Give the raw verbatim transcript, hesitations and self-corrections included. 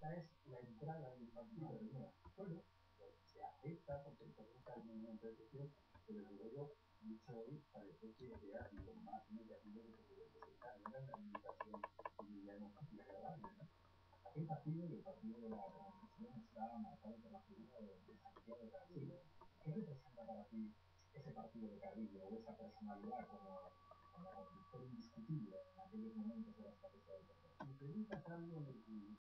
esta es la entrada del partido de nuevo. Bueno, se acepta porque representa el movimiento de secesión, pero desde luego, dicho hoy, parece que era lo más negativo que se puede presentar. No era una invitación digamos, agradable, ¿no? Aquel partido y el partido de la transición está marcado por la figura de, de Santiago Carrillo. ¿Qué representa para ti ese partido de Carrillo o esa personalidad como, como conductor indiscutible en aquellos momentos de la estrategia del P P? Si preguntas algo de